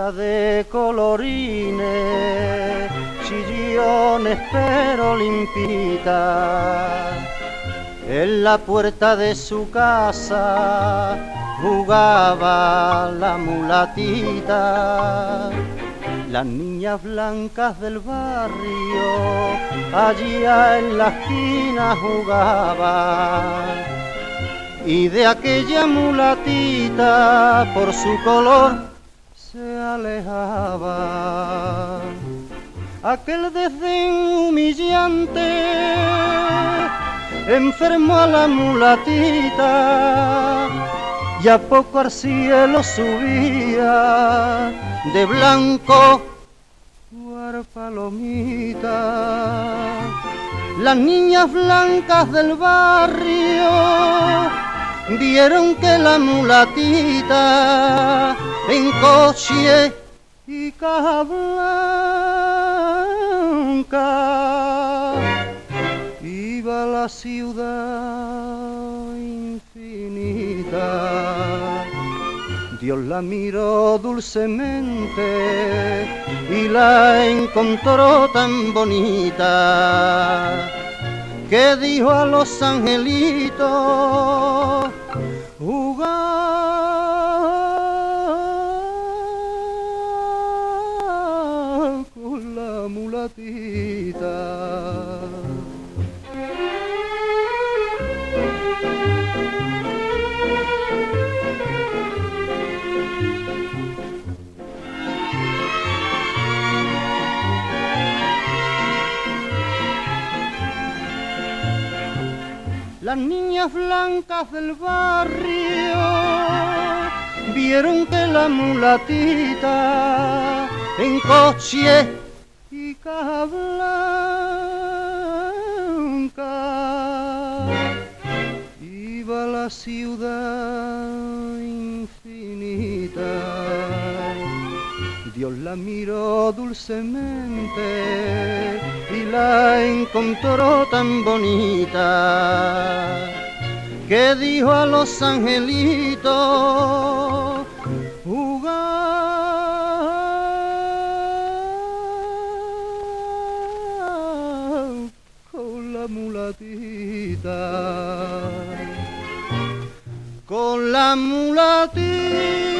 llena de colorines, chillones pero limpita. En la puerta de su casa jugaba la mulatita. Las niñas blancas del barrio allá en la esquina jugaban, y de aquella mulatita por su color se alejaba. Aquel desdén humillante enfermó a la mulatita, y a poco al cielo subía de blanco cual palomita. Las niñas blancas del barrio vieron que la mulatita en coche y caja blanca iba a la ciudad infinita. Dios la miró dulcemente y la encontró tan bonita, que dijo a los angelitos: jugad con la mulatita. Las niñas blancas del barrio vieron que la mulatita en coche y caja blanca iba a la ciudad infinita. Dios la miró dulcemente y la encontró tan bonita, que dijo a los angelitos: jugad con la mulatita, con la mulatita.